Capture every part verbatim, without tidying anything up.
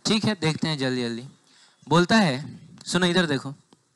ठीक है, देखते हैं जल्दी जल्दी। बोलता है, सुनो इधर देखो,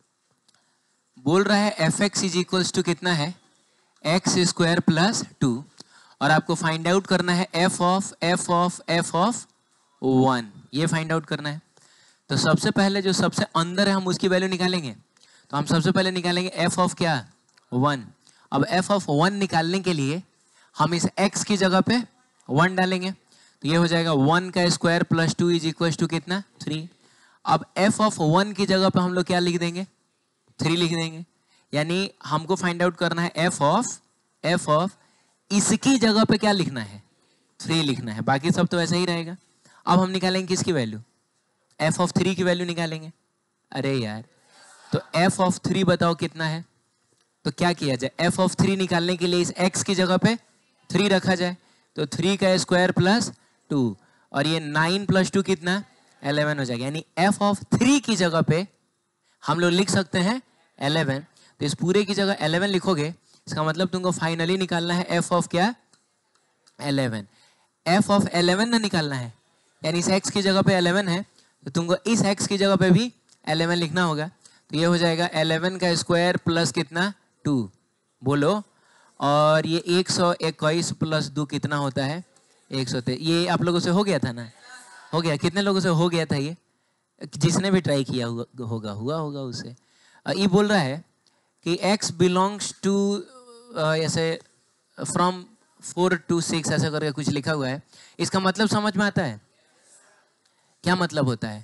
बोल रहा है F X is equals to कितना है, एक्स स्क्वायर प्लस टू, और आपको फाइंड आउट करना है F of F of F of one, ये फाइंड आउट करना है। तो सबसे पहले जो सबसे अंदर है हम उसकी वैल्यू निकालेंगे। तो हम सबसे पहले निकालेंगे एफ ऑफ क्या, वन। अब एफ ऑफ वन निकालने के लिए हम इस एक्स की जगह पे वन डालेंगे, तो ये हो जाएगा वन का square plus two is equal to कितना, थ्री। अब एफ ऑफ वन की जगह पे हम लोग क्या लिख देंगे, थ्री लिख देंगे। यानी हमको फाइंड आउट करना है एफ ऑफ एफ ऑफ इसकी जगह पे क्या लिखना है, थ्री लिखना है, बाकी सब तो ऐसा ही रहेगा। अब हम निकालेंगे किसकी वैल्यू, एफ ऑफ थ्री की वैल्यू निकालेंगे। अरे यार, तो एफ ऑफ थ्री बताओ कितना है। तो क्या किया जाए, एफ ऑफ थ्री निकालने के लिए इस एक्स की जगह पे थ्री रखा जाए, तो थ्री का स्क्वायर प्लस टू, और ये नाइन प्लस टू कितना, इलेवन हो जाएगा। यानी एफ ऑफ थ्री की जगह पे हम लोग लिख सकते हैं इलेवन। तो इस पूरे की जगह इलेवन लिखोगे, इसका मतलब तुमको फाइनली निकालना है एफ ऑफ क्या, इलेवन। एफ ऑफ इलेवन ना निकालना है, यानी इस एक्स की जगह पे इलेवन है, तो तुमको इस एक्स की जगह पे भी इलेवन लिखना होगा। तो ये हो जाएगा इलेवन का स्क्वायर प्लस कितना, टू, बोलो। और ये एक सौ इक्कीस प्लस दो कितना होता है, एक सौ तेईस। ये आप लोगों से हो गया था ना, हो गया, कितने लोगों से हो गया था ये, जिसने भी ट्राई किया होगा होगा हुआ होगा उससे। ये बोल रहा है कि x बिलोंग्स टू ऐसे फ्रॉम फोर टू सिक्स ऐसा करके कुछ लिखा हुआ है। इसका मतलब समझ में आता है, क्या मतलब होता है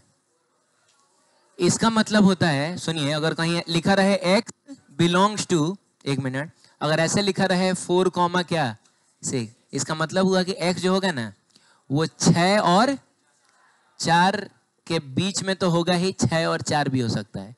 इसका मतलब होता है, सुनिए, अगर कहीं लिखा रहे x बिलोंग्स टू, एक मिनट, अगर ऐसे लिखा रहे फोर कॉमा क्या सिक्स, इसका मतलब हुआ कि x जो होगा ना वो छः और चार के बीच में तो होगा ही, छः और चार भी हो सकता है।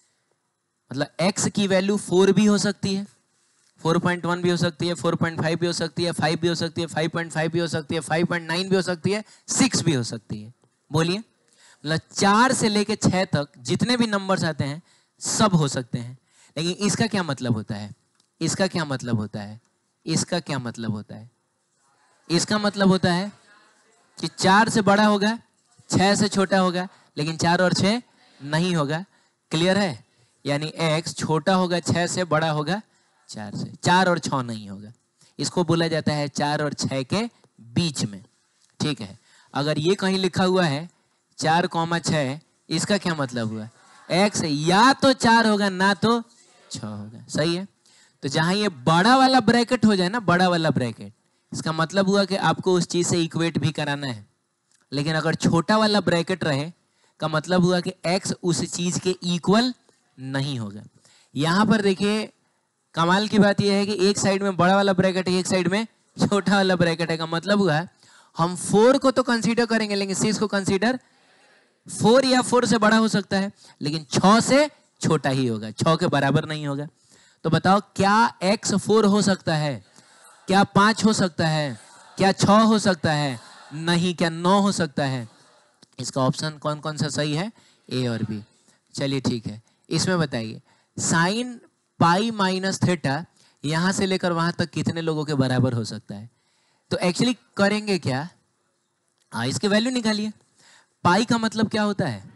मतलब x की वैल्यू फोर भी हो सकती है, फोर पॉइंट वन भी हो सकती है, फोर पॉइंट फाइव भी हो सकती है, फाइव भी हो सकती है, फाइव पॉइंट फाइव भी हो सकती है, फाइव पॉइंट नाइन भी हो सकती है, सिक्स भी हो सकती है। बोलिए, मतलब चार से लेके छः तक जितने भी नंबर्स आते हैं सब हो सकते हैं। लेकिन इसका क्या मतलब होता है, इसका क्या मतलब होता है, इसका क्या मतलब होता है, इसका मतलब होता है कि चार से बड़ा होगा, छः से छोटा होगा, लेकिन चार और छः नहीं होगा। क्लियर है, यानी x छोटा होगा छः से, बड़ा होगा चार से, चार और छः नहीं होगा। इसको बोला जाता है चार और छः के बीच में। ठीक है, अगर ये कहीं लिखा हुआ है चार कॉमा छः, इसका क्या मतलब हुआ, x या तो चार होगा ना तो छः होगा। सही है, तो जहां ये बड़ा वाला ब्रैकेट हो जाए ना, बड़ा वाला ब्रैकेट, इसका मतलब हुआ कि आपको उस चीज से इक्वेट भी कराना है। लेकिन अगर छोटा वाला ब्रैकेट रहे का मतलब हुआ कि x उस चीज के इक्वल नहीं होगा। यहां पर देखिए, कमाल की बात यह है कि एक साइड में बड़ा वाला ब्रैकेट है, एक साइड में छोटा वाला ब्रैकेट है, का मतलब हुआ हम फोर को तो कंसीडर करेंगे, लेकिन सिक्स को कंसीडर, फोर या फोर से बड़ा हो सकता है, लेकिन छः से छोटा ही होगा, छः के बराबर नहीं होगा। तो बताओ, क्या x फोर हो सकता है, क्या पाँच हो सकता है, क्या छः हो सकता है, नहीं, क्या नौ हो सकता है। इसका ऑप्शन कौन कौन सा सही है, ए और बी। चलिए ठीक है, इसमें बताइए साइन पाई माइनस थीटा यहां से लेकर वहां तक कितने लोगों के बराबर हो सकता है। तो एक्चुअली करेंगे क्या, हाँ, इसके वैल्यू निकालिए। पाई का मतलब क्या होता है,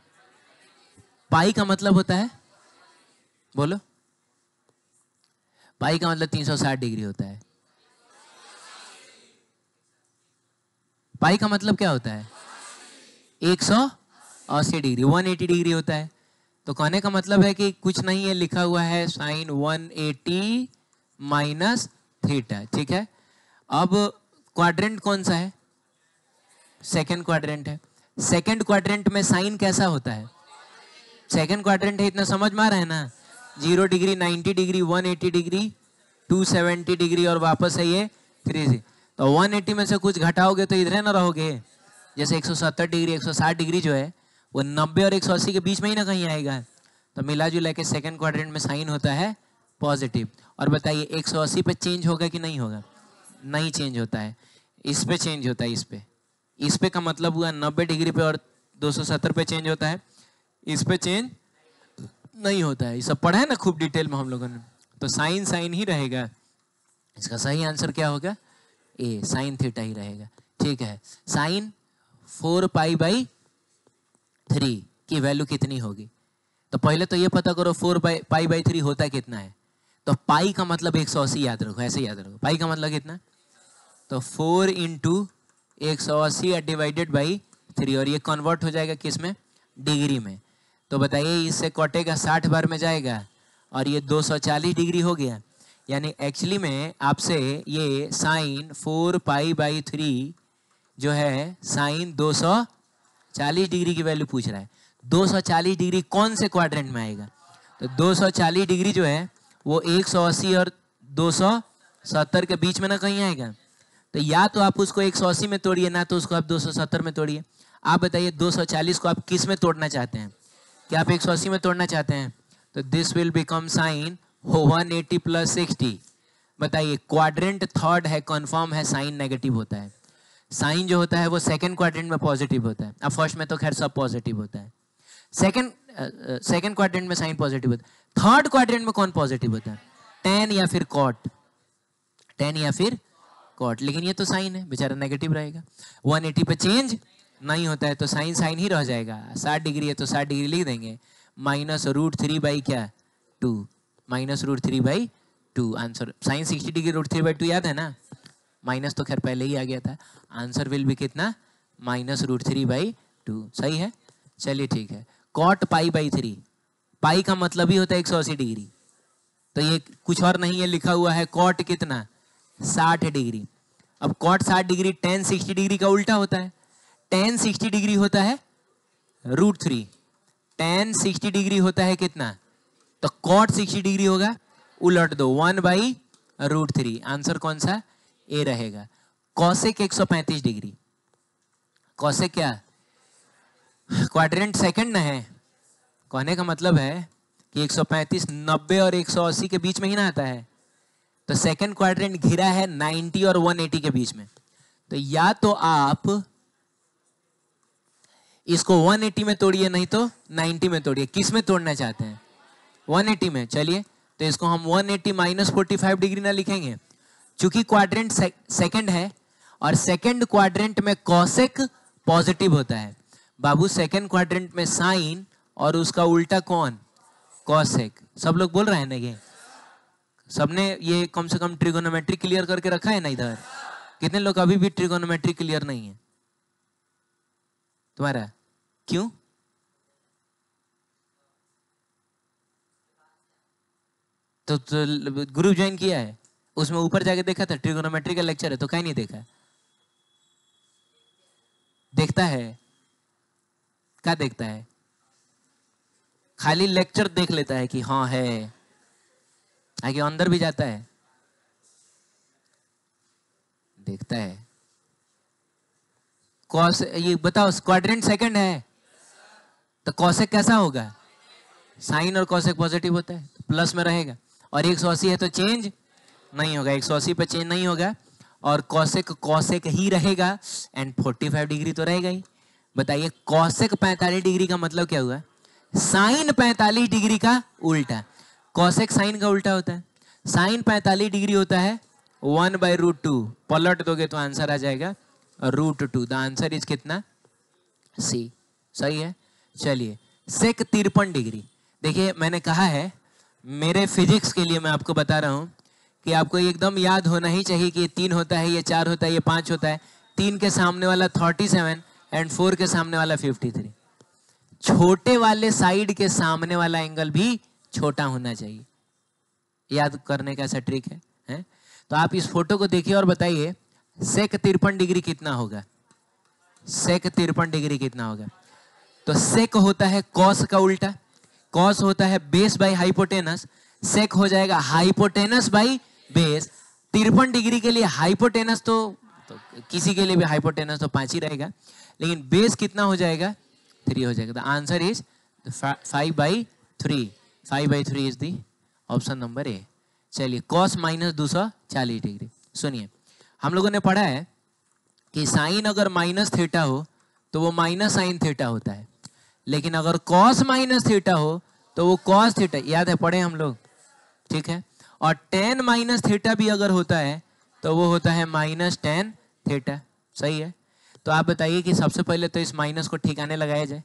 पाई का मतलब होता है, बोलो, पाई का मतलब तीन सौ साठ डिग्री होता है। पाई का मतलब क्या होता है, एक सौ अस्सी डिग्री, वन एटी डिग्री होता है। तो कहने का मतलब है कि कुछ नहीं है, लिखा हुआ है sine one eighty minus theta. ठीक है, अब क्वाड्रेंट कौन सा है, सेकेंड क्वाड्रेंट है। सेकेंड क्वाड्रेंट में साइन कैसा होता है, सेकेंड क्वाड्रेंट है, इतना समझ में आ रहा है ना, zero degree, ninety degree, one eighty degree, two seventy degree और वापस है ये थ्री सी। तो वन एटी में से कुछ घटाओगे तो इधर ना रहोगे, जैसे एक सौ सत्तर डिग्री, एक सौ साठ डिग्री जो है वो नब्बे और एक सौ अस्सी के बीच में ही ना कहीं आएगा। तो मिला जुला के सेकेंड क्वाड्रेंट में साइन होता है पॉजिटिव। और बताइए एक सौ अस्सी पे चेंज होगा कि नहीं होगा, नहीं चेंज होता है, इस पे चेंज होता है, इस पे, इस पे का मतलब हुआ नब्बे डिग्री पे और दो सौ सत्तर पे चेंज होता है, इस पे चेंज नहीं होता है। ये सब पढ़ा है ना खूब डिटेल में हम लोगों ने। तो साइन साइन ही रहेगा, इसका सही आंसर क्या होगा, ए, साइन थीटा ही रहेगा। ठीक है, sine four pi by three की वैल्यू कितनी होगी। तो पहले तो ये पता करो four by pi by three होता कितना है। तो पाई का मतलब एक सौ अस्सी याद रखो, ऐसे याद रखो। पाई का मतलब कितना, तो फोर इंटू एक सौ अस्सी डिवाइडेड बाई थ्री, और ये कन्वर्ट हो जाएगा किस में, डिग्री में। तो बताइए इससे कटेगा साठ बार में जाएगा और ये दो सौ चालीस डिग्री हो गया। यानी एक्चुअली में आपसे ये sine four pi by three जो है साइन दो सौ चालीस डिग्री की वैल्यू पूछ रहा है। दो सौ चालीस डिग्री कौन से क्वाड्रेंट में आएगा, तो दो सौ चालीस डिग्री जो है वो एक सौ अस्सी और दो सौ सत्तर के बीच में ना कहीं आएगा। तो या तो आप उसको एक सौ अस्सी में तोड़िए, ना तो उसको आप दो सौ सत्तर में तोड़िए। आप बताइए दो सौ चालीस को आप किस में तोड़ना चाहते हैं, क्या आप एक सौ अस्सी में तोड़ना चाहते हैं। तो this will become sine one eighty plus sixty. बताइए क्वाड्रेंट थर्ड है, कंफर्म है साइन नेगेटिव होता है। साइन जो होता है वो सेकंड क्वाड्रेंट में पॉजिटिव होता है। अब फर्स्ट में तो खैर सब पॉजिटिव होता है, सेकंड सेकंड क्वाड्रेंट में साइन पॉजिटिव होता है। थर्ड क्वाड्रेंट में कौन पॉजिटिव होता है, टेन या फिर कॉट, टेन या फिर कॉट। लेकिन ये तो साइन है, बेचारा नेगेटिव रहेगा। वन एटी पे चेंज नहीं होता है तो साइन साइन ही रह जाएगा। साठ डिग्री है तो साठ डिग्री लिख देंगे, माइनस रूट थ्री बाई क्या two, minus root three by two. Answer sine sixty degree root three by two याद है ना, माइनस तो खैर पहले ही आ गया था। आंसर विल भी कितना, minus root three by two. सही है, चलिए ठीक है। Cot pi by three, pi का मतलब ही होता है एक सौ अस्सी डिग्री, तो ये कुछ और नहीं है, लिखा हुआ है कॉट कितना साठ डिग्री। अब कॉट साठ डिग्री टेन सिक्सटी डिग्री का उल्टा होता है। टेन सिक्सटी डिग्री होता है root three, tan sixty degree होता है कितना, तो कॉट सिक्सटी डिग्री होगा, उलट दो one by root three. Answer कौन सा, ए रहेगा। कॉसेक एक सौ पैंतीस डिग्री, कॉसेक क्या क्वाड्रेंट सेकंड ना है, कहने का मतलब है कि एक सौ पैंतीस नब्बे और एक सौ अस्सी के बीच में ही ना आता है। तो सेकंड क्वाड्रेंट घिरा है नब्बे और एक सौ अस्सी के बीच में। तो या तो आप इसको एक सौ अस्सी में तोड़िए, नहीं तो नब्बे में तोड़िए। किस में तोड़ना चाहते हैं, एक सौ अस्सी में। चलिए तो इसको हम एक सौ अस्सी माइनस फोर्टी फाइव डिग्री ना लिखेंगे, चूंकि क्वाड्रेंट से, सेकंड है और सेकंड क्वाड्रेंट में कॉसेक पॉजिटिव होता है। बाबू सेकंड क्वाड्रेंट में साइन और उसका उल्टा कौन, कॉसेक। सब लोग बोल रहे हैं ना, ये सबने ये कम से कम ट्रिगोनोमेट्री क्लियर करके रखा है ना इधर। कितने लोग अभी भी ट्रिगोनोमेट्री क्लियर नहीं है तुम्हारा, क्यों? तो, तो ग्रुप ज्वाइन किया है, उसमें ऊपर जाके देखा था ट्रिगोनोमेट्री का लेक्चर है, तो कहीं नहीं देखा, देखता है क्या देखता है, खाली लेक्चर देख लेता है कि हाँ है, आगे अंदर भी जाता है, देखता है। कॉस ये बताओ क्वाड्रेंट सेकंड है तो कॉसेक कैसा होगा, साइन और कॉसेक पॉजिटिव होता है, प्लस में रहेगा। और एक सौ अस्सी है तो चेंज नहीं होगा, एक सौ अस्सी पे चेंज नहीं होगा और कॉसेक कॉसेक ही रहेगा एंड पैंतालीस डिग्री तो रहेगा ही। बताइए कॉसेक पैंतालीस डिग्री का मतलब क्या हुआ, साइन पैंतालीस डिग्री का उल्टा। कॉसेक साइन का उल्टा होता है, साइन पैंतालीस डिग्री होता है वन बाई रूट टू, पलट दोगे तो आंसर आ जाएगा root two. The answer is कितना, सी। सही है। चलिए सेक तिरपन डिग्री। देखिए मैंने कहा है मेरे फिजिक्स के लिए मैं आपको बता रहा हूं कि आपको एकदम याद होना ही चाहिए कि ये तीन होता है, ये चार होता है, ये पांच होता है। तीन के सामने वाला थर्टी सेवन एंड फोर के सामने वाला फिफ्टी थ्री। छोटे वाले साइड के सामने वाला एंगल भी छोटा होना चाहिए, याद करने का ऐसा ट्रिक है, है? तो आप इस फोटो को देखिए और बताइए सेक तिरपन डिग्री कितना होगा, सेक तिरपन डिग्री कितना होगा। तो सेक होता है कॉस का उल्टा, कॉस होता है बेस बाई हाइपोटेनस, सेक हो जाएगा हाइपोटेनस बाई बेस। तिरपन डिग्री के लिए हाइपोटेनस तो, तो किसी के लिए भी हाइपोटेनस तो पांच ही रहेगा, लेकिन बेस कितना हो जाएगा, थ्री हो जाएगा। The answer is five by three, five by three is the option number A. चलिए कॉस माइनस दो सौ चालीस डिग्री। सुनिए हम लोगों ने पढ़ा है कि साइन अगर माइनस थीटा हो तो वो माइनस साइन थीटा होता है, लेकिन अगर कॉस माइनस थीटा हो तो वो कॉस थीटा, याद है पढ़े हम लोग, ठीक है। और टेन माइनस थीटा भी अगर होता है तो वो होता है माइनस टेन थीटा। सही है। तो आप बताइए कि सबसे पहले तो इस माइनस को ठिकाने लगाया जाए।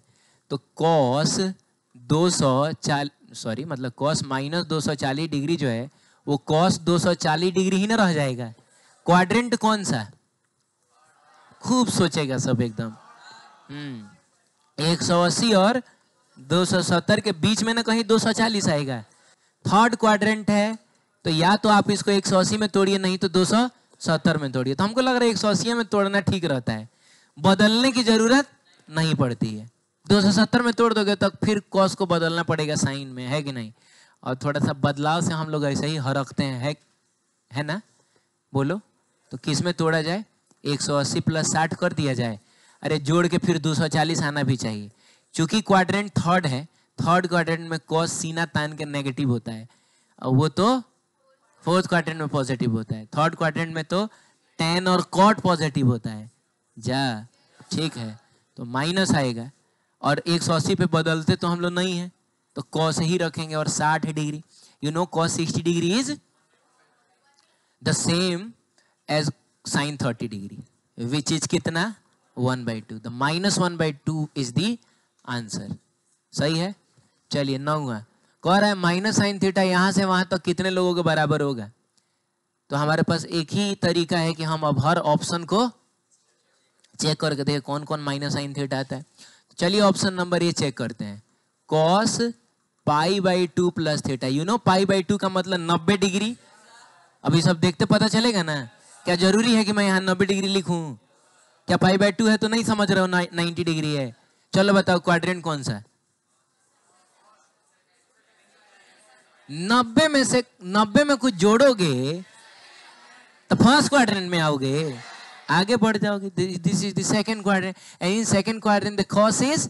तो कॉस दो सौ चालीस सॉरी मतलब कॉस माइनस दो सौ चालीस डिग्री जो है वो कॉस दो सौ चालीस डिग्री ही ना रह जाएगा। क्वाड्रेंट कौन सा? खूब सोचेगा सब एकदम। हम्म एक सौ अस्सी और दो सौ सत्तर के बीच में ना कहीं दो सौ चालीस आएगा। थर्ड क्वाड्रेंट है तो या तो आप इसको एक सौ अस्सी में तोड़िए नहीं तो दो सौ सत्तर में तोड़िए। तो हमको लग रहा है एक सौ अस्सी में तोड़ना ठीक रहता है, बदलने की जरूरत नहीं पड़ती है। दो सौ सत्तर में तोड़ दोगे तो फिर कॉस को बदलना पड़ेगा साइन में, है कि नहीं? और थोड़ा सा बदलाव से हम लोग ऐसे ही हरकते हैं, है, है ना? बोलो तो किस में तोड़ा जाए? एक सौ अस्सी प्लस साठ कर दिया जाए। अरे जोड़ के फिर दो सौ चालीस आना भी चाहिए। चूंकि क्वाड्रेंट थर्ड है, थर्ड क्वाड्रेंट में कॉस सीना तान के नेगेटिव होता है और वो तो फोर्थ क्वाड्रेंट में पॉजिटिव होता है। थर्ड क्वाड्रेंट में तो टेन और कॉट पॉजिटिव होता है। जा ठीक है, तो माइनस आएगा और एक सौ अस्सी पे बदलते तो हम लोग नहीं है तो कॉस ही रखेंगे और साठ डिग्री। You know cos sixty degree is the same as sine thirty degree which is कितना? One by two. The minus one by two is the answer. सही है। चलिए नौवां कह रहा है माइनस साइन थीटा यहां से वहां तक कितने लोगों के बराबर होगा? तो हमारे पास एक ही तरीका है कि हम अब हर ऑप्शन को चेक करके देखें कौन कौन माइनस साइन थीटा आता है। तो चलिए ऑप्शन नंबर ये चेक करते हैं, cos pi by two plus theta. You know pi by two का मतलब नब्बे डिग्री। अभी सब देखते पता चलेगा ना। क्या जरूरी है कि मैं यहाँ नब्बे डिग्री लिखूं? क्या पाई बाई टू है तो नहीं समझ रहे हो नाइन्टी डिग्री है? चलो बताओ क्वाड्रेंट कौन सा? नब्बे में से नब्बे में कुछ जोड़ोगे तो फर्स्ट क्वाड्रेंट में आओगे, आगे बढ़ जाओगे। This is the second quadrant and in second quadrant the cos is,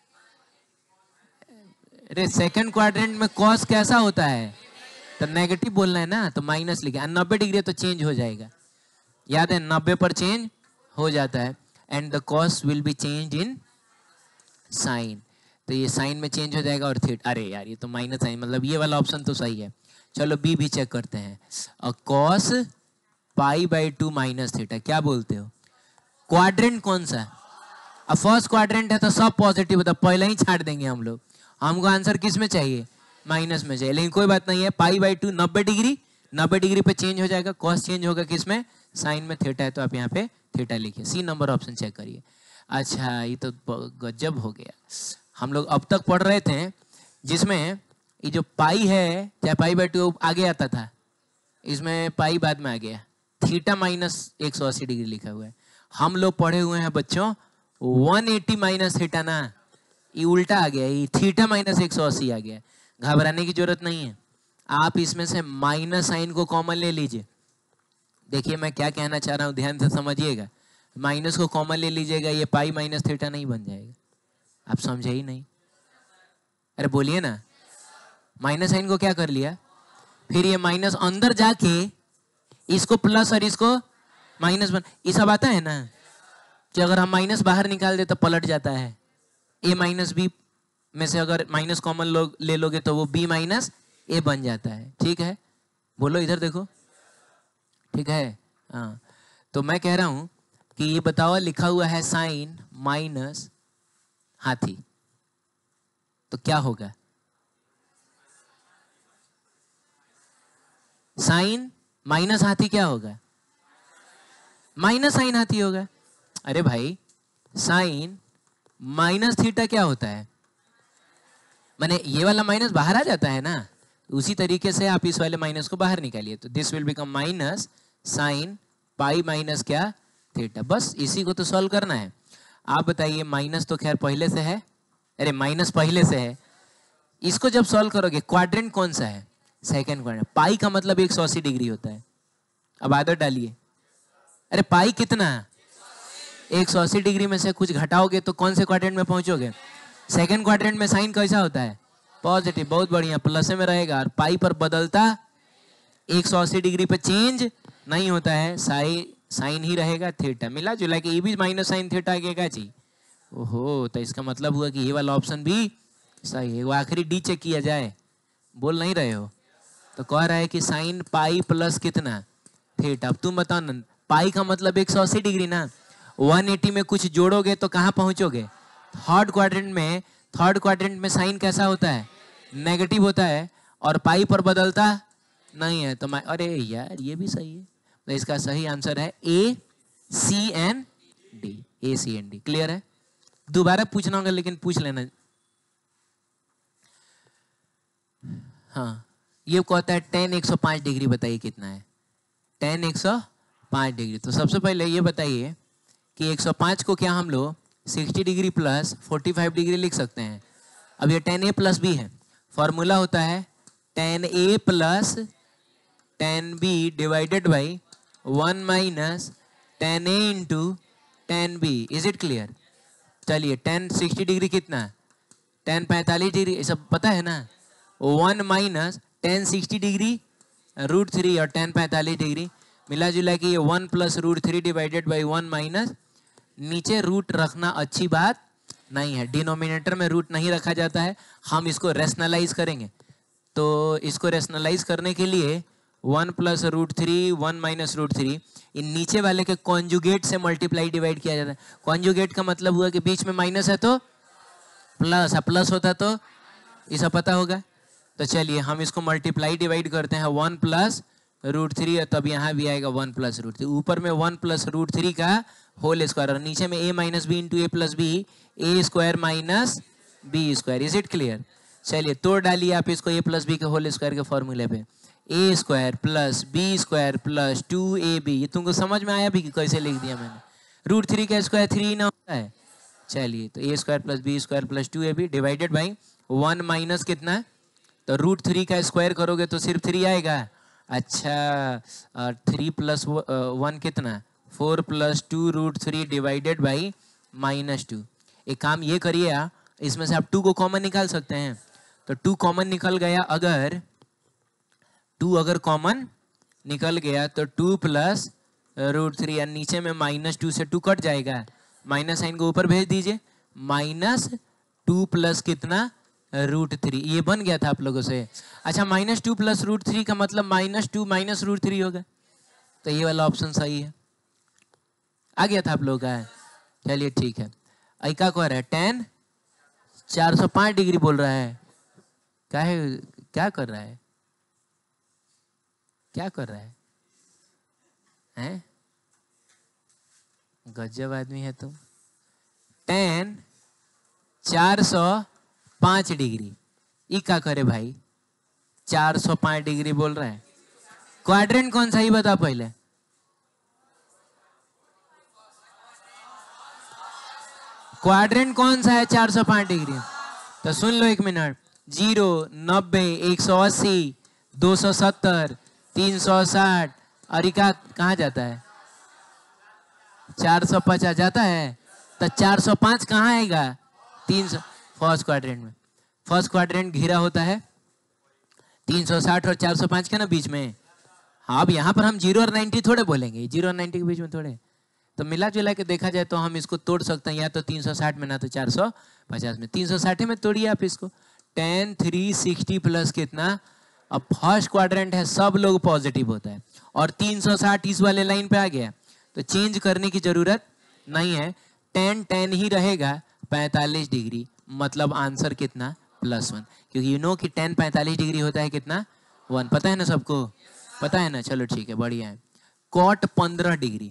अरे सेकंड क्वाड्रेंट में कॉस कैसा होता है? तो नेगेटिव बोलना है ना, तो माइनस लिखे। नब्बे डिग्री तो चेंज हो जाएगा, याद है नब्बे पर चेंज हो जाता है। And the cos will be change in sine, तो ये साइन में चेंज हो जाएगा और थीटा। अरे यार ये तो माइनस साइन, मतलब ये वाला ऑप्शन तो सही है। चलो बी भी चेक करते हैं। और cos pi by two minus theta, क्या बोलते हो? क्वाड्रेंट कौन सा? अब फर्स्ट क्वाड्रेंट है तो सब पॉजिटिव होता, पहले ही छाड़ देंगे हम लोग। हमको आंसर किस में चाहिए? माइनस में चाहिए। लेकिन कोई बात नहीं है, पाई बाई टू नब्बे डिग्री, नब्बे डिग्री पे चेंज हो जाएगा, कॉस चेंज होगा किस में? साइन में। थीटा है तो आप यहाँ पे थीटा लिखिए। सी नंबर ऑप्शन चेक करिए। अच्छा ये तो गजब हो गया। हम लोग अब तक पढ़ रहे थे जिसमें ये जो पाई है, चाहे पाई बाई टू आगे आता था, इसमें पाई बाद में आ गया। थीटा माइनस एक सौ अस्सी डिग्री लिखा हुआ है। हम लोग पढ़े हुए हैं बच्चों वन एटी माइनस थीटा ना, ये उल्टा आ गया, ये थीटा माइनस एक सौ अस्सी आ गया। घबराने की जरूरत नहीं है। आप इसमें से माइनस साइन को कॉमन ले लीजिए। देखिए मैं क्या कहना चाह रहा हूँ, ध्यान से समझिएगा। माइनस को कॉमन ले लीजिएगा, ये पाई माइनस थीटा नहीं बन जाएगा। आप समझे ही नहीं। अरे बोलिए ना, माइनस साइन को क्या कर लिया, फिर ये माइनस अंदर जाके इसको प्लस और इसको माइनस बन, ये सब आता है ना कि अगर हम माइनस बाहर निकाल दे तो पलट जाता है। ए माइनस बी में से अगर माइनस कॉमन लोग ले लोगे तो वो बी माइनस ए बन जाता है। ठीक है, बोलो इधर देखो, ठीक है। हाँ तो मैं कह रहा हूं कि ये बताओ, लिखा हुआ है साइन माइनस हाथी, तो क्या होगा? साइन माइनस हाथी क्या होगा? माइनस साइन हाथी होगा। अरे भाई साइन माइनस थीटा क्या होता है? माने ये वाला माइनस बाहर आ जाता है ना, उसी तरीके से आप इस वाले माइनस को बाहर निकालिए तो this will become minus sine pi minus क्या? थीटा। बस इसी को तो सॉल्व करना है। आप बताइए, माइनस तो खैर पहले से है, अरे माइनस पहले से है, इसको जब सॉल्व करोगे क्वाड्रेंट कौन सा है? Second quadrant. पाई का मतलब एक सौ अस्सी डिग्री होता है। अब आदत डालिए, अरे पाई कितना? एक सौ अस्सी डिग्री में से कुछ घटाओगे तो कौन से क्वाड्रेंट में पहुंचोगे? सेकंड क्वाड्रेंट में साइन कैसा होता है? पॉजिटिव। बहुत बढ़िया, प्लस में रहेगा। और पाई पर बदलता एक सौ अस्सी डिग्री पे चेंज नहीं होता है, साइन साइन ही रहेगा। थीटा मिला जुला के ये भी माइनस साइन थीटा आएगा जी। ओहो, तो इसका मतलब हुआ कि ये वाला ऑप्शन भी सही है। वो आखिरी डी चेक किया जाए, बोल नहीं रहे हो तो कह रहा है कि साइन पाई प्लस कितना? थीटा। अब तुम बताओ ना, पाई का मतलब एक सौ अस्सी डिग्री ना, एक सौ अस्सी में कुछ जोड़ोगे तो कहाँ पहुंचोगे? थर्ड क्वाड्रेंट में। थर्ड क्वाड्रेंट में साइन कैसा होता है, नेगेटिव होता है, और पाई पर बदलता नहीं है। तो मैं अरे यार ये भी सही है, तो इसका सही आंसर है A C and D, A C and D. Clear है? दोबारा पूछना होगा लेकिन पूछ लेना। हाँ, ये कहता है टेन एक सौ पाँच डिग्री बताइए कितना है, टेन एक सौ पाँच डिग्री। तो सबसे पहले ये बताइए कि एक सौ पाँच को क्या हम लोग साठ डिग्री प्लस पैंतालीस डिग्री लिख सकते हैं। अब ये टेन ए प्लस बी है, फॉर्मूला होता है tan A plus tan B divided by one minus tan A into tan B. Is it clear? चलिए टेन सिक्सटी डिग्री कितना है, टेन पैंतालीस डिग्री, ये सब पता है ना। One minus tan sixty degree root three और टेन पैंतालीस डिग्री मिला जुला के ये one plus root three divided by one minus, नीचे रूट रखना अच्छी बात नहीं है, डिनोमिनेटर में रूट नहीं रखा जाता है। हम इसको रेशनलाइज करेंगे, तो इसको रेशनलाइज करने के लिए one plus root three one minus root three इन नीचे वाले के कॉन्जुगेट से मल्टीप्लाई डिवाइड किया जाता है। कॉन्जुगेट का मतलब हुआ कि बीच में माइनस है तो प्लस, प्लस होता तो ये सब पता होगा। तो चलिए हम इसको मल्टीप्लाई डिवाइड करते हैं, वन प्लस रूट थ्री है, तब यहाँ भी आएगा वन प्लस रूट थ्री, ऊपर में वन प्लस रूट थ्री का होल स्क्वायर और नीचे में A minus B into A plus B, A square minus B square. Is it clear? चलिए तोड़ डालिए आप इसको ए प्लस बी के होल स्क्वायर के फॉर्मूले पे, A square plus B square plus two A B. ये तुमको समझ में आया भी कि कैसे लिख दिया मैंने? रूट थ्री का स्क्वायर थ्री ना होता है। चलिए तो A square plus B square plus two A B divided by one minus कितना, तो रूट थ्री का स्क्वायर करोगे तो सिर्फ थ्री आएगा। अच्छा थ्री प्लस वन कितना, four plus two root three divided by minus two. एक काम ये करिए आप, इसमें से आप टू को कॉमन निकाल सकते हैं, तो टू कॉमन निकल गया, अगर टू अगर कॉमन निकल गया तो टू प्लस रूट थ्री और नीचे में माइनस टू से टू कट जाएगा, माइनस साइन को ऊपर भेज दीजिए, माइनस टू प्लस कितना रूट थ्री, ये बन गया था आप लोगों से। अच्छा minus two plus root three का मतलब minus two minus root three होगा, तो ये वाला ऑप्शन सही है, आ गया था आप लोगों का। चलिए ठीक है, ऐका कह रहा है टेन चार सौ पाँच डिग्री बोल रहा है, क्या है, क्या कर रहा है, क्या कर रहा है, हैं? गजब आदमी है तुम। टेन चार सौ पाँच डिग्री, ये क्या करे भाई, चार सौ पाँच डिग्री बोल रहा है। क्वाड्रेंट कौन सा ही बता पहले, क्वाड्रेंट कौन सा है चार सौ पाँच डिग्री? तो सुन लो एक मिनट, जीरो, नब्बे, एक सौ अस्सी, दो सौ सत्तर, तीन सौ साठ, और इका कहाँ जाता है, चार सौ पचास जाता है, तो चार सौ पाँच कहाँ आएगा, तीन सौ फर्स्ट क्वाड्रेंट में। फर्स्ट क्वाड्रेंट घिरा होता है तीन सौ साठ और चार सौ पाँच के ना बीच में। हाँ अब यहाँ पर हम जीरो और नाइन्टी थोड़े बोलेंगे, जीरो और नाइन्टी के बीच में थोड़े, तो मिला जुला के देखा जाए तो हम इसको तोड़ सकते हैं, या तो तीन सौ साठ में ना तो चार सौ पचास में। तीन सौ साठ में तोड़िए आप इसको, टेन थ्री सिक्सटी प्लस कितना, अब फर्स्ट क्वाड्रेंट है सब लोग पॉजिटिव होता है और तीन सौ साठ इस वाले लाइन पे आ गया, तो चेंज करने की जरूरत नहीं है, टेन टेन ही रहेगा, पैंतालीस डिग्री, मतलब आंसर कितना, प्लस वन, क्योंकि यू नो कि टेन पैंतालीस डिग्री होता है कितना, वन। पता है ना सबको, पता है ना, चलो ठीक है बढ़िया है। कॉट पंद्रह डिग्री,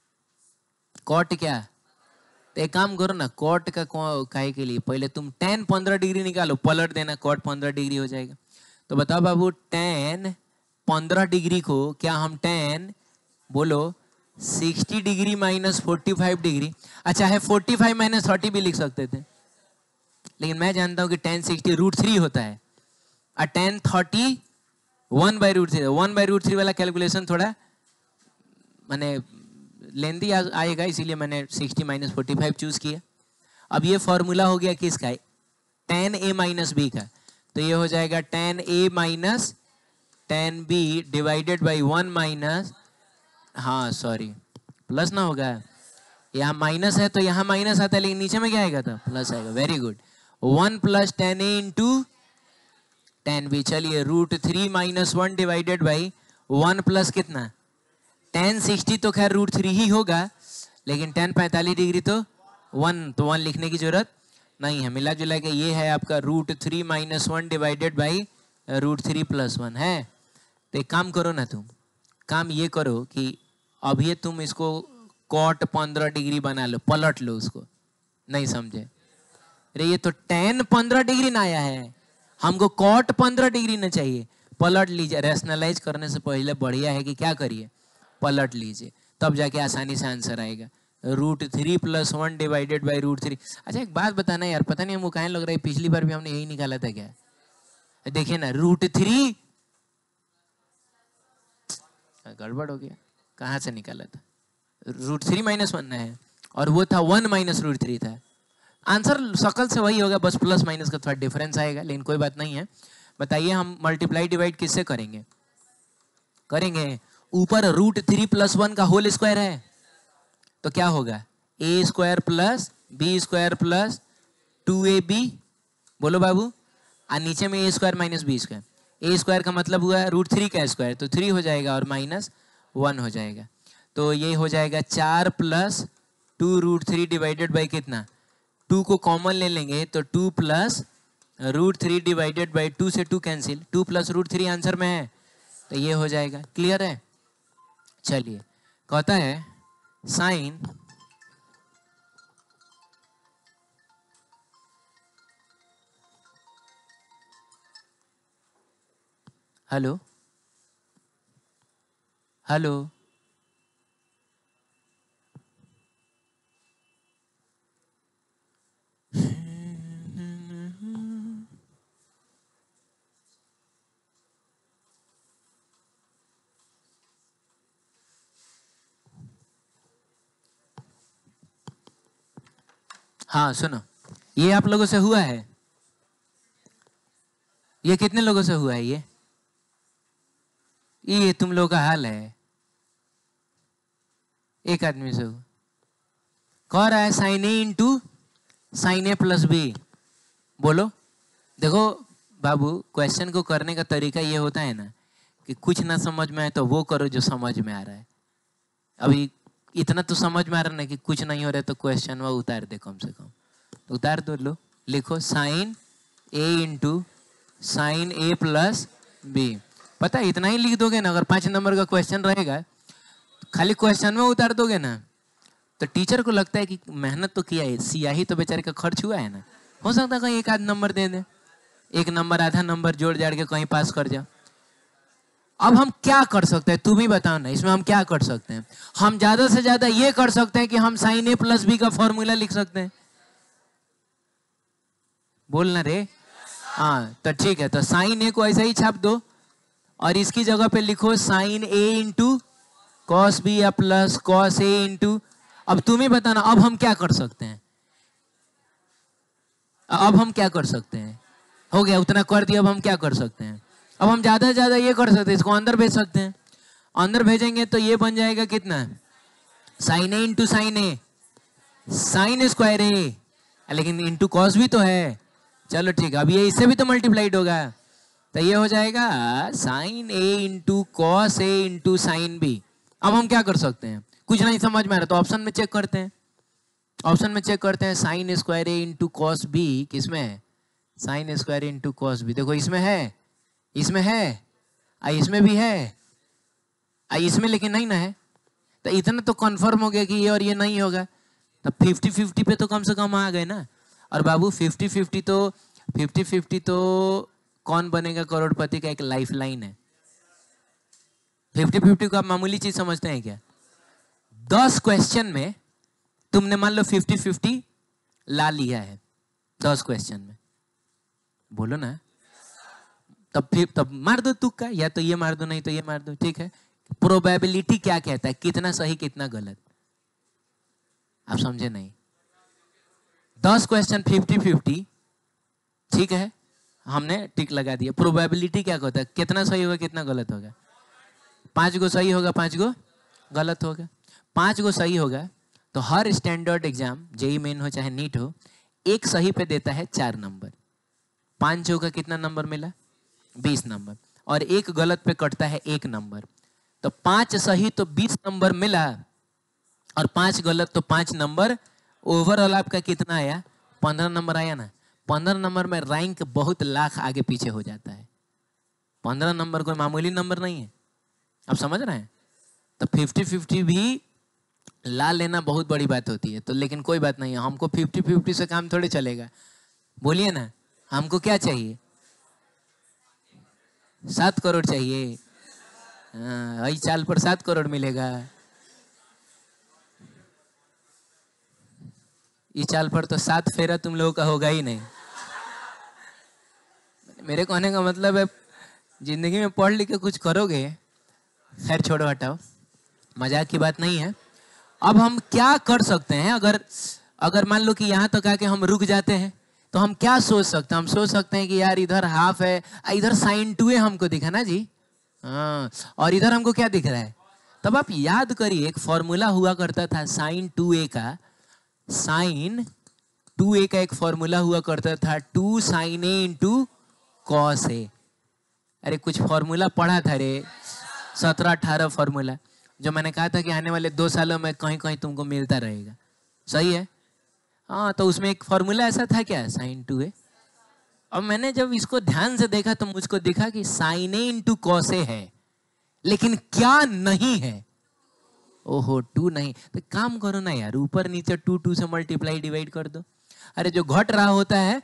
कॉट क्या, तो एक काम करो ना, कॉट का काहे के लिए, पहले तुम टेन पंद्रह डिग्री निकालो, पलट देना, कॉट पंद्रह डिग्री हो जाएगा। तो बताओ बाबू, टेन पंद्रह डिग्री को क्या हम टेन बोलो sixty degree minus forty five degree, अच्छा है फोर्टी फाइव माइनस थर्टी भी लिख सकते थे, लेकिन मैं जानता हूं कि टेन सिक्सटी रूट थ्री होता है और tan thirty one by root three, one by root three वाला कैलकुलेशन थोड़ा मैंने लेंदी आएगा, इसीलिए मैंने sixty minus forty five choose किया। अब ये फॉर्मूला हो गया किसका, टेन ए माइनस बी का, तो ये हो जाएगा tan A minus tan B divided by one minus, हाँ सॉरी प्लस ना होगा, यहाँ माइनस है तो यहाँ माइनस आता है, लेकिन नीचे में क्या आएगा था, प्लस आएगा, very good. One plus tan A into tan B, चलिए root three minus one divided by one plus कितना, टेन सिक्सटी तो खैर रूट थ्री ही होगा, लेकिन टेन पैंतालीस डिग्री तो वन, तो वन लिखने की जरूरत नहीं है, मिला जुला के ये है आपका root three minus one divided by root three plus one है। तो एक काम करो ना, तुम काम ये करो कि अभी तुम इसको कॉट पंद्रह डिग्री बना लो, पलट लो उसको। नहीं समझे? अरे ये तो टेन पंद्रह डिग्री ना आया है, हमको कॉट पंद्रह डिग्री ना चाहिए। पलट लीजिए, रैशनलाइज करने से पहले बढ़िया है कि क्या करिए, पलट लीजिए, तब जाके आसानी से आंसर आएगा। Root three plus one divided by root three. अच्छा एक बात बताना यार, पता नहीं हमको कहाँ लग रहा है पिछली बार भी हमने यही निकाला था क्या? देखिए ना, रूट थ्री गड़बड़ हो गया, कहाँ से निकाला था? रूट थ्री माइनस वन है और वो था वन माइनस रूट थ्री था। आंसर शकल से वही होगा, बस प्लस माइनस का थोड़ा डिफरेंस आएगा, लेकिन कोई बात नहीं है। बताइए हम मल्टीप्लाई डिवाइड किससे करेंगे? करेंगे ऊपर रूट थ्री प्लस वन का होल स्क्वायर है तो क्या होगा, A square plus B square plus two A B. बोलो बाबू, और नीचे में A square minus B square. A square का मतलब हुआ रूट थ्री का स्क्वायर, तो थ्री हो जाएगा और माइनस वन हो जाएगा, तो ये हो जाएगा चार plus two root three divided by कितना, टू को कॉमन ले लेंगे तो two plus root three divided by two से two cancel, two plus root three answer में है, तो ये हो जाएगा। क्लियर है? चलिए, कहता है साइन हेलो हेलो हाँ सुनो, ये आप लोगों से हुआ है? ये कितने लोगों से हुआ है? ये ये तुम लोगों का हाल है, एक आदमी से हुआ। कह रहा है sine A into sine A plus B. बोलो, देखो बाबू, क्वेश्चन को करने का तरीका ये होता है ना कि कुछ ना समझ में आए तो वो करो जो समझ में आ रहा है। अभी इतना तो समझ में आ रहा है ना कि कुछ नहीं हो रहा है, तो क्वेश्चन वो उतार दे, कम से कम तो उतार दो। लो लिखो sine A into sine A plus B. पता है इतना ही लिख दोगे ना, अगर पांच नंबर का क्वेश्चन रहेगा, खाली क्वेश्चन में उतार दोगे ना, तो टीचर को लगता है कि मेहनत तो किया है, सियाही तो बेचारे का खर्च हुआ है ना, हो सकता है कहीं एक आध नंबर दे दे, एक नंबर आधा नंबर जोड़ जाड़ के कहीं पास कर जाओ। अब हम क्या कर सकते हैं, तुम ही बताओ ना, इसमें हम क्या कर सकते हैं? हम ज्यादा से ज्यादा ये कर सकते हैं कि हम साइन ए प्लस बी का फॉर्मूला लिख सकते हैं। बोलना रे, हाँ तो ठीक है, तो साइन ए को ऐसा ही छाप दो और इसकी जगह पे लिखो sine A into cos B या प्लस कॉस ए इंटू। अब तुम ही बताना, अब हम क्या कर सकते हैं? अब हम क्या कर सकते हैं? हो गया, उतना कर दिया, अब हम क्या कर सकते हैं? अब हम ज्यादा से ज्यादा ये कर सकते हैं, इसको अंदर भेज सकते हैं। अंदर भेजेंगे तो ये बन जाएगा कितना, sine A into sine A, sine square A, लेकिन इंटू कॉस भी तो है। चलो ठीक है, अब ये इससे भी तो मल्टीप्लाइड होगा, तो ये हो जाएगा sine A into cos A into sine B. अब हम क्या कर सकते हैं? कुछ नहीं समझ में आ रहा तो ऑप्शन में चेक करते हैं, ऑप्शन में चेक करते हैं। Sine square A into cos B किसमें है? Sine square A into cos B, देखो इसमें है, इसमें है, आ इसमें भी है, आ इसमें लेकिन नहीं ना है, तो इतना तो कंफर्म हो गया कि ये और ये नहीं होगा, तो फिफ्टी फिफ्टी पे तो कम से कम आ गए ना। और बाबू फिफ्टी फिफ्टी तो फिफ्टी फिफ्टी तो कौन बनेगा करोड़पति का एक लाइफ लाइन है। फिफ्टी फिफ्टी को आप मामूली चीज समझते हैं क्या? दस क्वेश्चन में तुमने मान लो फिफ्टी फिफ्टी ला लिया है, दस क्वेश्चन में, बोलो ना, तब फिर तब मार दो तुक्का, या तो ये मार दो नहीं तो ये मार दो, ठीक है। प्रोबेबिलिटी क्या कहता है, कितना सही कितना गलत, आप समझे नहीं? दस क्वेश्चन फिफ्टी फिफ्टी, ठीक है, हमने टिक लगा दिया। प्रोबेबिलिटी क्या कहता है, कितना सही होगा कितना गलत होगा? पांच गो सही होगा पांच गो गलत होगा। पांच गो सही होगा तो हर स्टैंडर्ड एग्जाम, जेई मेन हो चाहे नीट हो, एक सही पे देता है चार नंबर, पांच का कितना नंबर मिला? बीस नंबर, और एक गलत पे कटता है एक नंबर, तो पांच सही तो बीस नंबर मिला और पांच गलत तो पांच नंबर, ओवरऑल आपका कितना आया? पंद्रह नंबर आया ना, पंद्रह नंबर में रैंक बहुत लाख आगे पीछे हो जाता है। पंद्रह नंबर कोई मामूली नंबर नहीं है, आप समझ रहे हैं। तो फिफ्टी फिफ्टी भी ला लेना बहुत बड़ी बात होती है। तो लेकिन कोई बात नहीं है, हमको फिफ्टी फिफ्टी से काम थोड़े चलेगा। बोलिए ना, हमको क्या चाहिए? सात करोड़ चाहिए। हाँ, इस चाल पर सात करोड़ मिलेगा। इस चाल पर तो सात फेरा तुम लोगों का होगा ही नहीं। मेरे कहने का मतलब है जिंदगी में पढ़ लिख के कुछ करोगे। खैर छोड़ो, हटाओ, मजाक की बात नहीं है। अब हम क्या कर सकते हैं? अगर अगर मान लो कि यहाँ तक आके हम रुक जाते हैं तो हम क्या सोच सकते हैं? हम सोच सकते हैं कि यार इधर हाफ है, इधर साइन टू ए हमको दिखा ना जी, हाँ, और इधर हमको क्या दिख रहा है? तब आप याद करिए, एक फॉर्मूला हुआ करता था साइन टू ए का। साइन टू ए का एक फॉर्मूला हुआ करता था, two sine A into cos A. अरे कुछ फॉर्मूला पढ़ा था रे, सत्रह अठारह फॉर्मूला, जो मैंने कहा था कि आने वाले दो सालों में कहीं कहीं तुमको मिलता रहेगा। सही है, हाँ। तो उसमें एक फॉर्मूला ऐसा था क्या, साइन टू ए। अब मैंने जब इसको ध्यान से देखा तो मुझको दिखा कि sine A into cos A है, लेकिन क्या नहीं है? ओहो, टू नहीं। तो काम करो ना यार, ऊपर नीचे टू टू से मल्टीप्लाई डिवाइड कर दो। अरे जो घट रहा होता है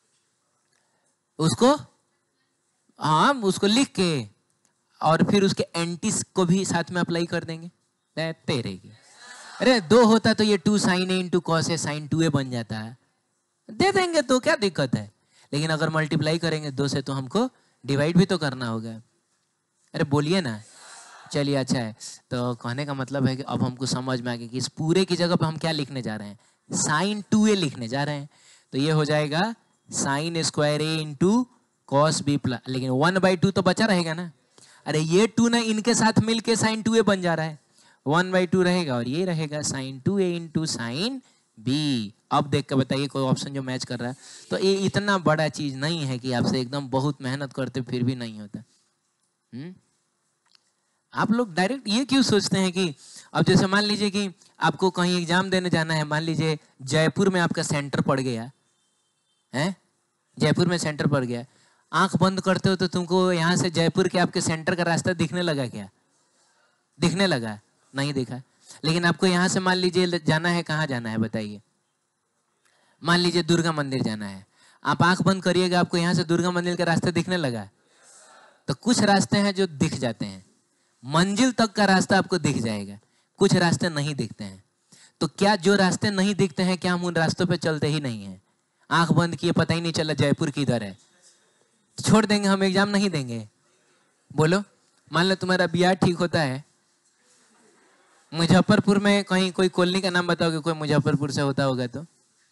उसको, हाँ, उसको लिख के और फिर उसके एंटीस को भी साथ में अप्लाई कर देंगे, तेरे की। अरे दो होता तो ये two sine A into cos A sine two A बन जाता है, दे देंगे तो क्या दिक्कत है। लेकिन अगर मल्टीप्लाई करेंगे दो से तो हमको डिवाइड भी तो करना होगा। अरे बोलिए ना। चलिए अच्छा है। तो कहने का मतलब है कि अब हमको समझ में आ गया कि इस पूरे की जगह पर हम क्या लिखने जा रहे हैं, साइन टू ए लिखने जा रहे हैं। तो ये हो जाएगा sine square A into cos B plus, लेकिन वन बाई टू तो बचा रहेगा ना। अरे ये टू ना इनके साथ मिलके साइन टू ए बन जा रहा है, वन बाई टू रहेगा और ये रहेगा sine two A into sine B. अब देख के बताइए कोई ऑप्शन जो मैच कर रहा है। तो ये इतना बड़ा चीज नहीं है कि आपसे एकदम बहुत मेहनत करते फिर भी नहीं होता। हम्म आप लोग डायरेक्ट ये क्यों सोचते हैं कि अब जैसे मान लीजिए कि आपको कहीं एग्जाम देने जाना है, मान लीजिए जयपुर में आपका सेंटर पड़ गया है, जयपुर में सेंटर पड़ गया, आंख बंद करते हो तो तुमको यहाँ से जयपुर के आपके सेंटर का रास्ता दिखने लगा क्या? दिखने लगा? नहीं दिखा। लेकिन आपको यहाँ से मान लीजिए जाना है, कहाँ जाना है बताइए? मान लीजिए दुर्गा मंदिर जाना है, आप आंख बंद करिएगा, आपको यहाँ से दुर्गा मंदिर का रास्ता दिखने लगा। तो कुछ रास्ते हैं जो दिख जाते हैं, मंजिल तक का रास्ता आपको दिख जाएगा, कुछ रास्ते नहीं दिखते हैं। तो क्या जो रास्ते नहीं दिखते हैं, क्या हम उन रास्तों पे चलते ही नहीं हैं? आंख बंद किए, पता ही नहीं चला जयपुर किधर है, तो छोड़ देंगे, हम एग्जाम नहीं देंगे। बोलो, मान लो तुम्हारा बिहार ठीक होता है, मुजफ्फरपुर में कहीं कोई कॉलोनी का नाम बताओगे, कोई मुजफ्फरपुर से होता होगा तो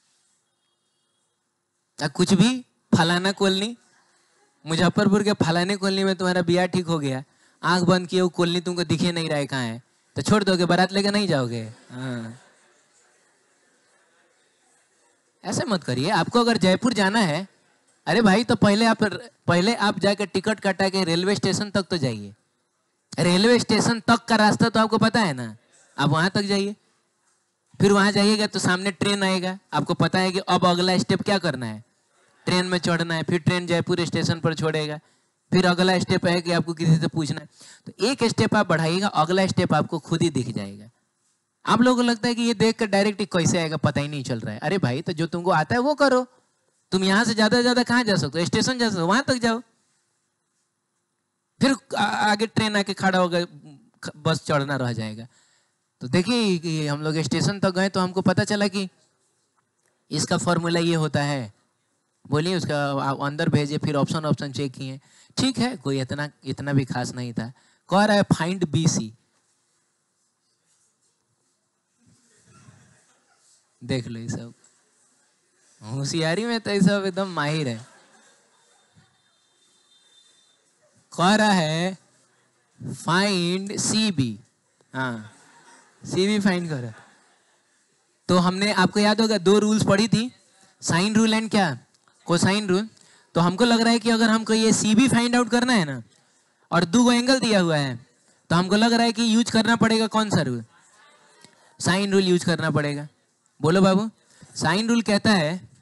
आ, कुछ भी फलाना कॉलोनी, मुजफ्फरपुर के फलाने कॉलोनी में तुम्हारा बिहार ठीक हो गया, आंख बंद किए, वो कॉलोनी तुमको दिखे नहीं रहा है कहाँ है, तो छोड़ दोगे, बारात लेके नहीं जाओगे। हाँ, ऐसे मत करिए। आपको अगर जयपुर जाना है, अरे भाई तो पहले आप पहले आप जाकर टिकट कटा के रेलवे स्टेशन तक तो जाइए। रेलवे स्टेशन तक का रास्ता तो आपको पता है ना, आप वहां तक जाइए। फिर वहां जाइएगा तो सामने ट्रेन आएगा, आपको पता है कि अब अगला स्टेप क्या करना है, ट्रेन में चढ़ना है। फिर ट्रेन जयपुर स्टेशन पर छोड़ेगा, फिर अगला स्टेप है कि आपको किसी से पूछना है। तो एक स्टेप आप बढ़ाइएगा, अगला स्टेप आपको खुद ही दिख जाएगा। आप लोगों को लगता है कि ये देख कर डायरेक्ट कैसे आएगा, पता ही नहीं चल रहा है। अरे भाई तो जो तुमको आता है वो करो। तुम यहाँ से ज्यादा से ज्यादा कहाँ जा सकते हो, स्टेशन जा सकते हो, वहां तक जाओ। फिर आगे ट्रेन आके खड़ा होगा, बस चढ़ना रह जाएगा। तो देखिए कि हम लोग स्टेशन तक गए तो हमको पता चला कि इसका फॉर्मूला ये होता है। बोलिए, उसका अंदर भेजे, फिर ऑप्शन ऑप्शन चेक किए, ठीक है, कोई इतना इतना भी खास नहीं था। कह रहा है फाइंड बी सी, देख लो ये सब होशियारी में तो ये सब एकदम माहिर है। कह रहा है फाइंड सी बी, हाँ सी बी फाइंड करो। तो हमने, आपको याद होगा, दो रूल्स पढ़ी थी, साइन रूल एंड क्या, कोसाइन रूल। तो हमको लग रहा है कि अगर हमको ये सी बी फाइंड आउट करना है ना, और दो गो एंगल दिया हुआ है, तो हमको लग रहा है कि यूज करना पड़ेगा कौन सा रूल, साइन रूल यूज करना पड़ेगा। बोलो बाबू, साइन रूल कहता है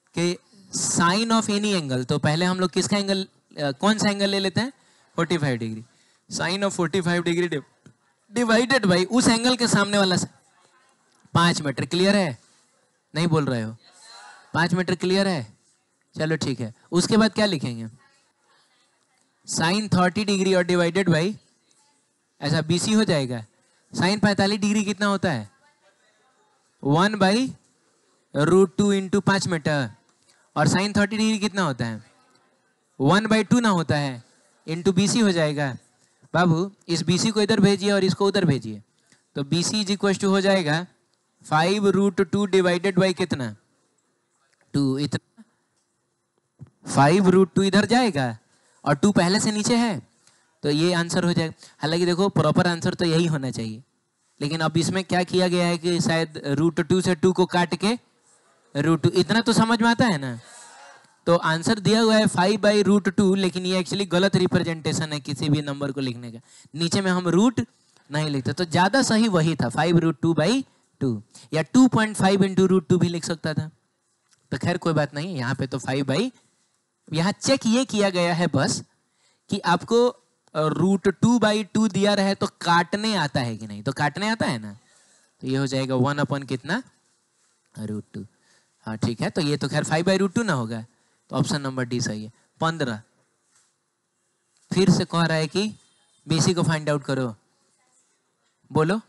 कि साइन ऑफ एनी एंगल, तो पहले हम लोग किसका एंगल, कौन सा एंगल ले लेते हैं, पैंतालीस डिग्री। साइन ऑफ पैंतालीस डिग्री डिवाइडेड बाई उस एंगल के सामने वाला पाँच मीटर। क्लियर है? नहीं बोल रहे हो? पाँच मीटर क्लियर है? चलो ठीक है। उसके बाद क्या लिखेंगे, साइन तीस डिग्री और डिवाइडेड बाई ऐसा बीसी हो जाएगा। साइन पैंतालीस डिग्री कितना होता है, one by root two into पाँच मीटर, और साइन थर्टी डिग्री कितना होता है, वन बाई टू ना होता है, इंटू बीसी हो जाएगा। बाबू इस बीसी को इधर भेजिए और इसको उधर भेजिए, तो बीसी इज इक्वल टू हो जाएगा five root two divided by कितना, टू। इतना फाइव रूट टू इधर जाएगा और टू पहले से नीचे है, तो ये आंसर हो जाएगा। हालांकि देखो प्रॉपर आंसर तो यही होना चाहिए, लेकिन अब इसमें क्या किया गया है कि शायद रूट टू से टू को काट के रूट टू, इतना तो समझ में आता है ना। तो आंसर दिया हुआ है फाइव बाई रूट टू, लेकिन ये एक्चुअली गलत रिप्रेजेंटेशन है किसी भी नंबर को लिखने का। नीचे में हम रूट नहीं लिखते, तो ज्यादा सही वही था, five root two by two, या two point five into root two भी लिख सकता था। तो खैर कोई बात नहीं, यहाँ पे तो फाइव बाई, यहाँ चेक ये किया गया है बस कि आपको रूट टू बाई टू दिया रहे तो काटने आता है कि नहीं, तो काटने आता है ना, तो ये हो जाएगा वन अपन कितना, रूट टू। हाँ ठीक है, तो ये तो खैर फाइव बाई रूट टू ना होगा, तो ऑप्शन नंबर डी सही है। पंद्रह फिर से कह रहा है कि बीसी को फाइंड आउट करो, बोलो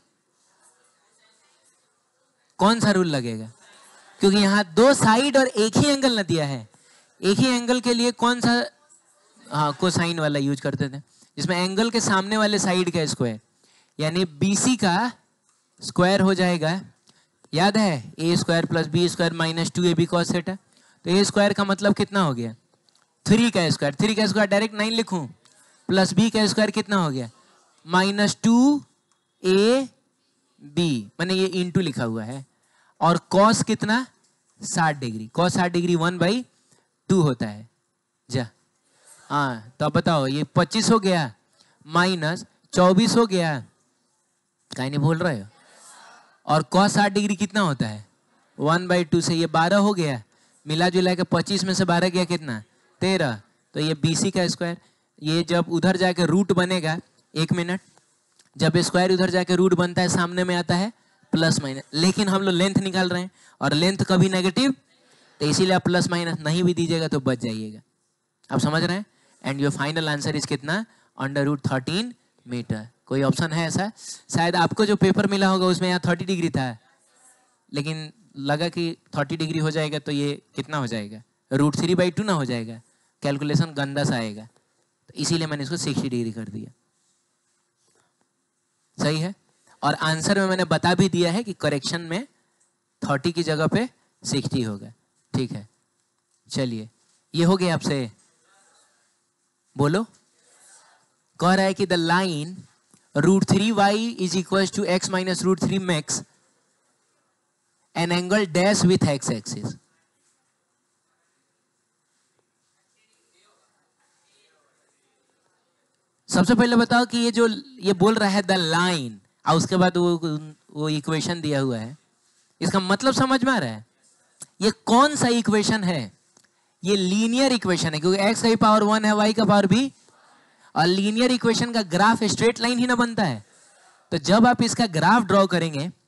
कौन सा रूल लगेगा, क्योंकि यहाँ दो साइड और एक ही एंगल न दिया है। एक ही एंगल के लिए कौन सा, हाँ कोसाइन वाला यूज करते थे, जिसमें एंगल के सामने वाले साइड का स्क्वायर, यानी बीसी का स्क्वायर हो जाएगा, याद है, A square plus B square minus two A B cos theta. तो ए स्क्वायर का मतलब कितना हो गया, थ्री का स्क्वायर, थ्री का स्क्वायर डायरेक्ट नाइन लिखूं, प्लस बी का स्क्वायर कितना हो गया, माइनस टू ए बी, मैंने ये इंटू लिखा हुआ है, और कॉस कितना, साठ डिग्री, कॉस साठ डिग्री वन बाई टू होता है। जा हाँ, तो अब बताओ ये पच्चीस हो गया माइनस चौबीस हो गया, कहीं नहीं बोल रहे हो, और कॉस साठ डिग्री कितना होता है, वन बाई टू से ये बारह हो गया, मिला जुला के पच्चीस में से बारह गया कितना, तेरह, तो ये बीसी का स्क्वायर। ये जब उधर जाके रूट बनेगा, एक मिनट, जब स्क्वायर उधर जाके रूट बनता है सामने में आता है प्लस माइनस, लेकिन हम लोग लेंथ निकाल रहे हैं और लेंथ कभी नेगेटिव, तो इसीलिए आप प्लस माइनस नहीं भी दीजिएगा तो बच जाइएगा। आप समझ रहे हैं? And your final answer is कितना, अंडर रूट थर्टीन मीटर। कोई ऑप्शन है ऐसा? शायद आपको जो पेपर मिला होगा उसमें यहाँ थर्टी डिग्री था, लेकिन लगा कि थर्टी डिग्री हो जाएगा तो ये कितना हो जाएगा, रूट थ्री बाई टू ना हो जाएगा, कैलकुलेशन गंदा सा आएगा, तो इसीलिए मैंने इसको सिक्सटी डिग्री कर दिया। सही है? और आंसर में मैंने बता भी दिया है कि करेक्शन में थर्टी की जगह पे सिक्सटी होगा। ठीक है, चलिए ये हो गया आपसे, बोलो। कह रहा है कि the line root three y is equal to x minus root three makes an angle dash with x axis. सबसे पहले बताओ कि ये जो ये बोल रहा है द लाइन, और उसके बाद वो वो इक्वेशन दिया हुआ है, इसका मतलब समझ में आ रहा है? ये कौन सा इक्वेशन है? ये लीनियर इक्वेशन है, क्योंकि एक्स का पावर वन है, वाई का पावर भी, और लीनियर इक्वेशन का ग्राफ स्ट्रेट लाइन ही ना बनता है। तो जब आप इसका ग्राफ ड्रॉ करेंगे